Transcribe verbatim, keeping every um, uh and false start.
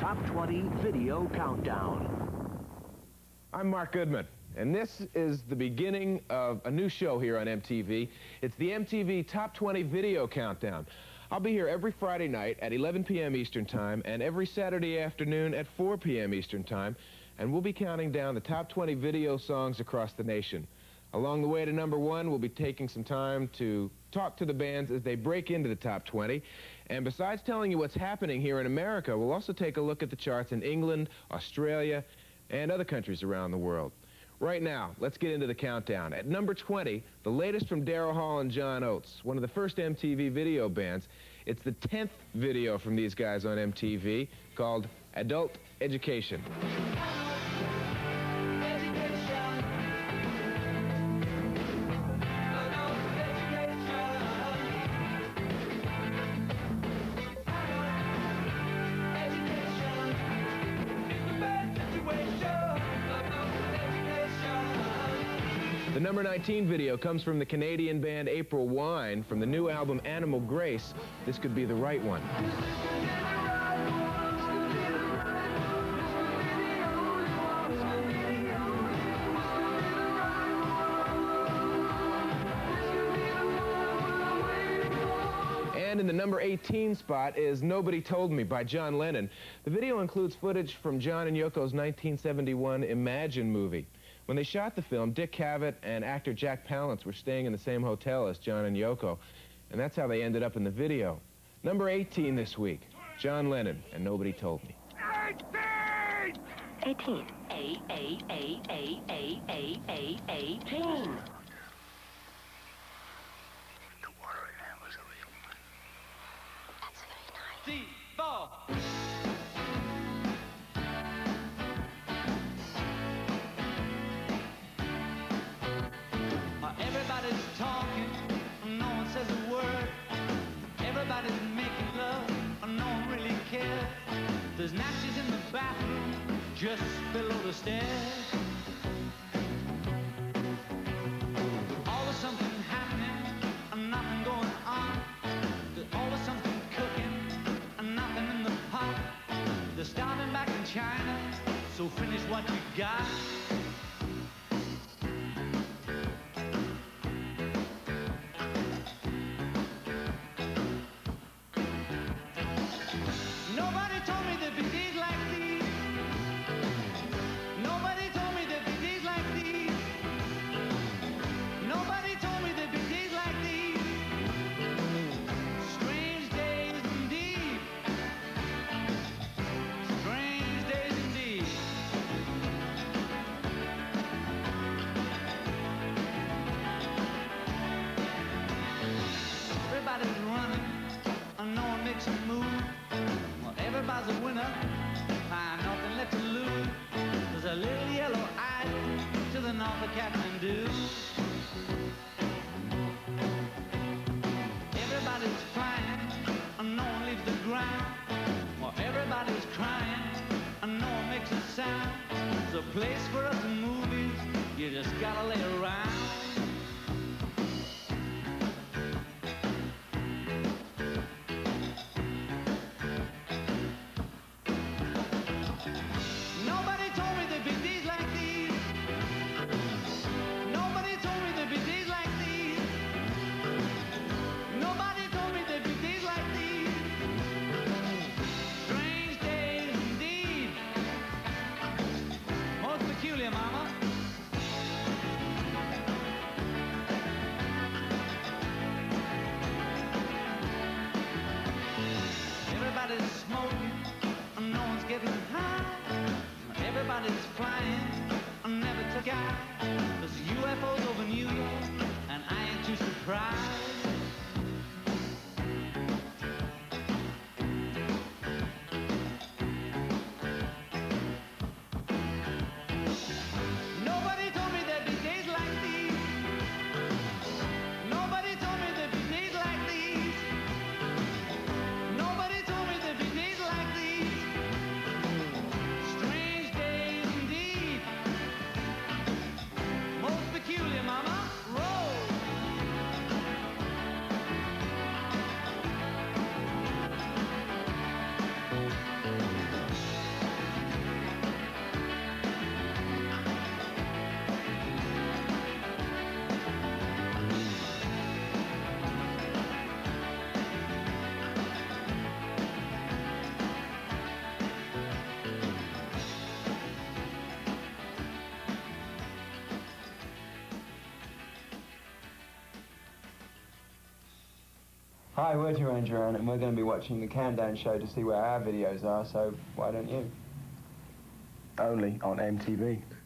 Top twenty Video Countdown. I'm Mark Goodman, and this is the beginning of a new show here on M T V. It's the M T V Top twenty Video Countdown. I'll be here every Friday night at eleven p m Eastern Time and every Saturday afternoon at four p m Eastern Time, and we'll be counting down the top twenty video songs across the nation. Along the way to number one, we'll be taking some time to talk to the bands as they break into the top twenty. And besides telling you what's happening here in America, we'll also take a look at the charts in England, Australia, and other countries around the world. Right now, let's get into the countdown. At number twenty, the latest from Daryl Hall and John Oates, one of the first M T V video bands. It's the tenth video from these guys on M T V, called Adult Education. The number nineteen video comes from the Canadian band April Wine from the new album Animal Grace. This could be the right one. And in the number eighteen spot is Nobody Told Me by John Lennon. The video includes footage from John and Yoko's nineteen seventy-one Imagine movie. When they shot the film, Dick Cavett and actor Jack Palance were staying in the same hotel as John and Yoko, and that's how they ended up in the video. Number eighteen this week, John Lennon and Nobody Told Me. eighteen. A, A, A, A, A, A, A, eighteen. The water in that was a real one. That's very nice. D, four. Everybody's talking, no one says a word. Everybody's making love, no one really cares. There's natches in the bathroom, just below the stairs. Always something happening, and nothing going on. There's always something cooking, and nothing in the pot. They're starting back in China, so finish what you got. Everybody's running, and no one makes a move. Well, everybody's a winner, find nothing left to lose. There's a little yellow island to the north of Kathmandu. Everybody's flying, and no one leaves the ground. Well, everybody's crying, and no one makes a sound. It's a place for us movies, you just gotta lay around. Mama. Everybody's smoking, and no one's getting high. Everybody's flying, and never took out. There's U F Os over New York, and I ain't too surprised. Mama, roll! Hi, we're Duran Duran, and we're going to be watching the Countdown show to see where our videos are, so why don't you? Only on M T V.